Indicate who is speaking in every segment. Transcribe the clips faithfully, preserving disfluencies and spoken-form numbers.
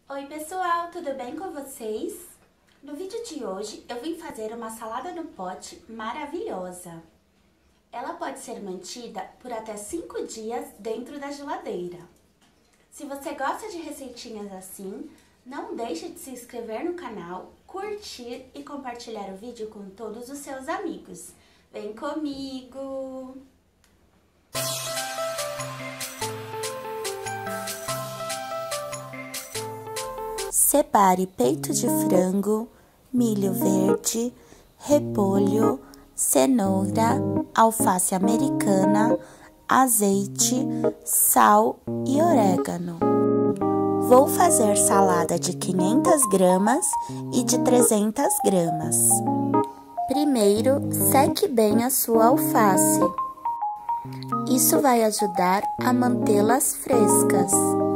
Speaker 1: Oi pessoal, tudo bem com vocês? No vídeo de hoje eu vim fazer uma salada no pote maravilhosa. Ela pode ser mantida por até cinco dias dentro da geladeira. Se você gosta de receitinhas assim, não deixe de se inscrever no canal, curtir e compartilhar o vídeo com todos os seus amigos. Vem comigo! Separe peito de frango, milho verde, repolho, cenoura, alface americana, azeite, sal e orégano. Vou fazer salada de quinhentas gramas e de trezentas gramas. Primeiro, seque bem a sua alface. Isso vai ajudar a mantê-las frescas.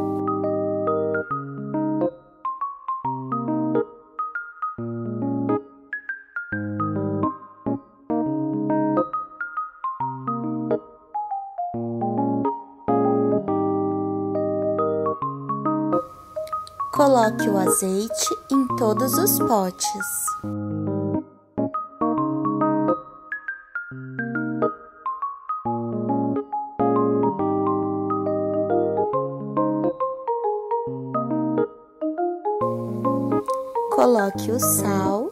Speaker 1: Coloque o azeite em todos os potes. Coloque o sal.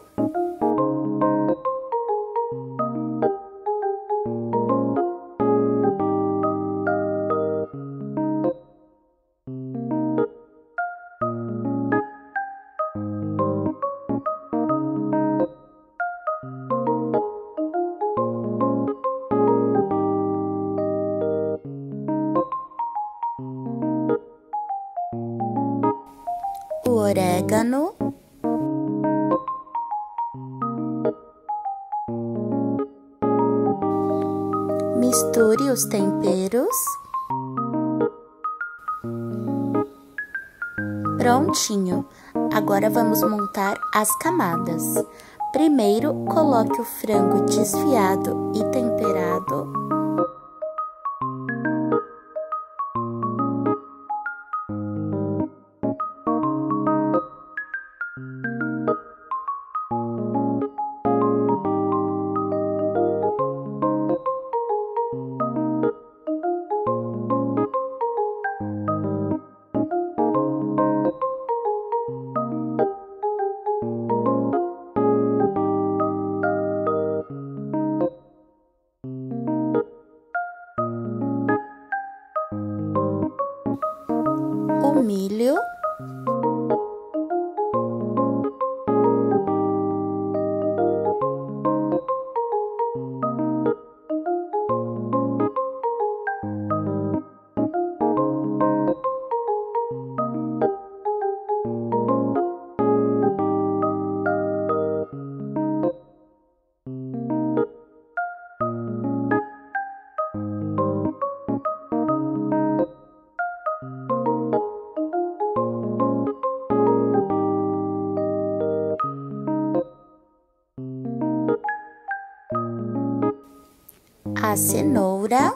Speaker 1: O orégano, misture os temperos. Prontinho! Agora vamos montar as camadas. Primeiro, coloque o frango desfiado e temperado. O milho, a cenoura,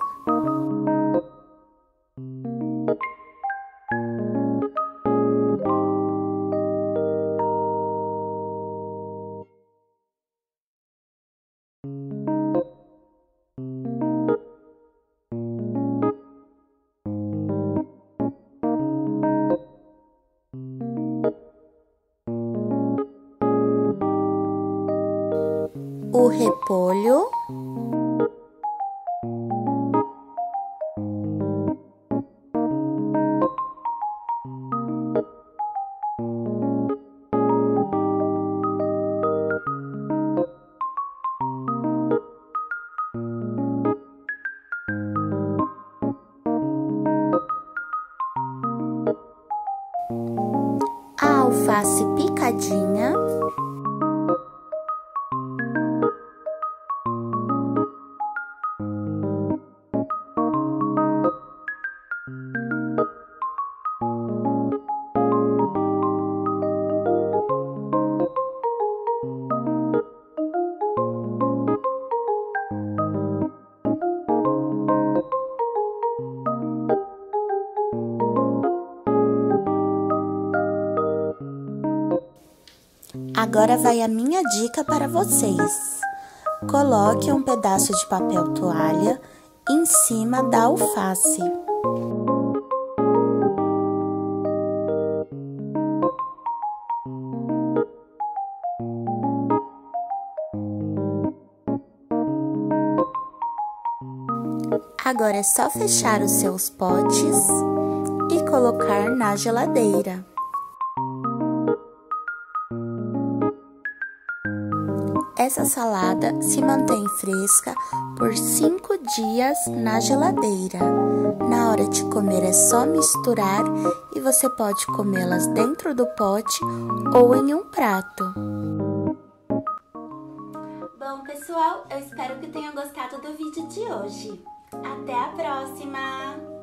Speaker 1: o repolho, a alface picadinha, Agora vai a minha dica para vocês. Coloque um pedaço de papel toalha em cima da alface. Agora é só fechar os seus potes e colocar na geladeira. Essa salada se mantém fresca por cinco dias na geladeira. Na hora de comer é só misturar e você pode comê-las dentro do pote ou em um prato. Bom, pessoal, eu espero que tenham gostado do vídeo de hoje. Até a próxima!